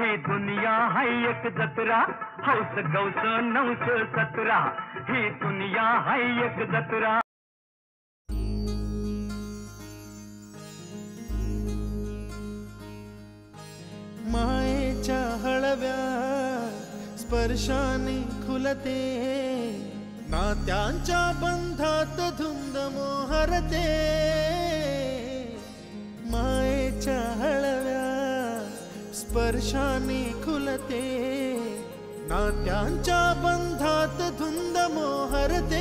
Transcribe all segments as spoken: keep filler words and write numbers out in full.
ही दुनिया है एक जत्रा, हौस गौस नौस सतरा, ही दुनिया है एक जत्रा. मायेच्या हळव्या स्पर्शाने खुलते, नात्यांच्या बंधात धुंद मोहरते. मायेच्या हळव्या स्पर्शाने खुलते, नात्यांच्या बंधात धुंद मोहरते.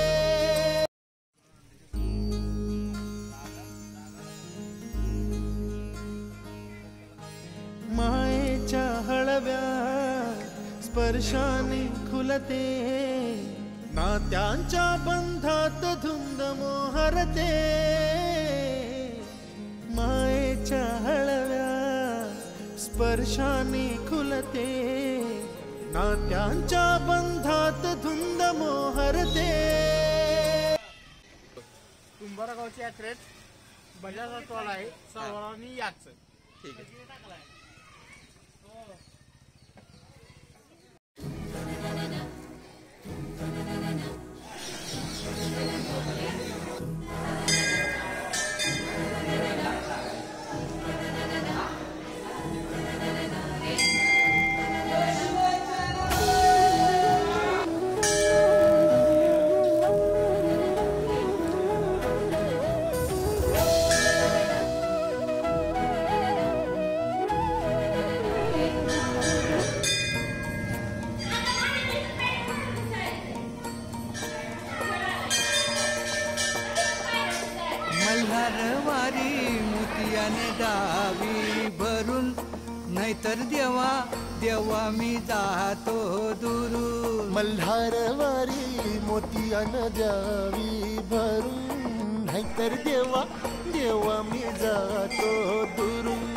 मायेच्या हळव्या स्पर्शाने खुलते, नात्यांच्या बंधात धुंद मोहरते. मायेच्या हळव्या स्पर्शाने खुलते, नात्यांच्या बंधात धुंद मोहरते. तुंबारा गावची यात्रेत बजाजचा टोल आहे, सर्वांनी याच. ठीक आहे. मल्हारवारी मोतियाने डावी भरून, नाहीतर देवा देवा मी जातो दुरून. मल्हारवारी मोतियाने द्यावी भरून, नाहीतर देवा देवा मी जातो दुरून.